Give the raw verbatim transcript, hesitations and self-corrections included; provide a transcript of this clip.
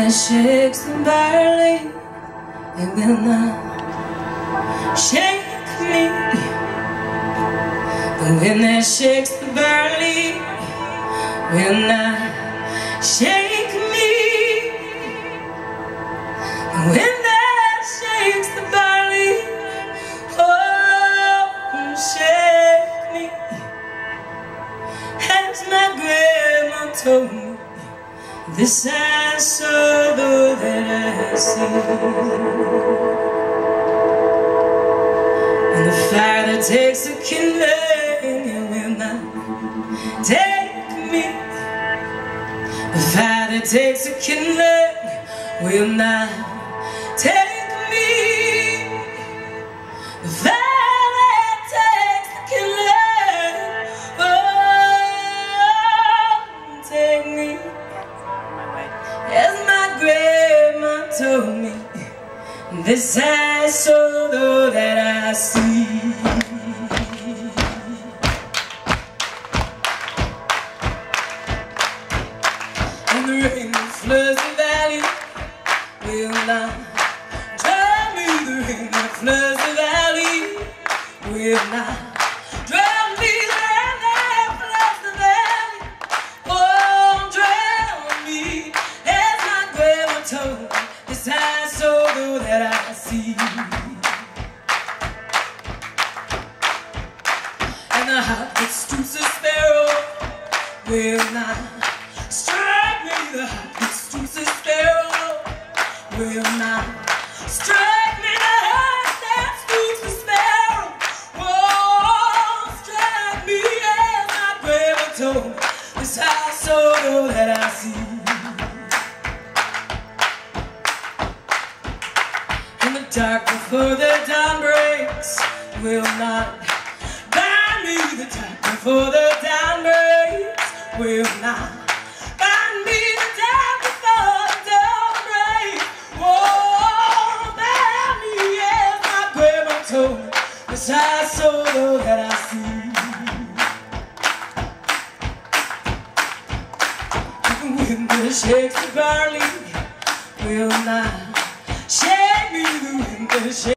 that shakes the barley, it will not shake me. The wind that shakes the barley will not shake me. The wind that shakes the barley won't shake me. As my grandma told me, this I saw, though that I see. And the fire that takes a kindling, it will not take me. The fire that takes a kindling will not take me. The fire that takes the kindling won't take me. As my grandma told me, this I saw, though that I see. And the rain that floods the valley will not drown me. The rain that floods the valley will not drown me. The rain that floods the valley won't drown me. As my grandma told me, this I saw, though that I see. And the heart that stoops a sparrow will not strike me. The heart that stoops a sparrow will not strike me. The heart that stoops a sparrow won't strike me. As my grandma told me, this I saw, though that I see. The dark before the dawn breaks will not bind me. The dark before the dawn breaks will not bind me. The dark before the dawn breaks won't bind me. As my grandma told me, this I saw, though that I see. The wind that shakes the barley will not shake me. The wind that shakes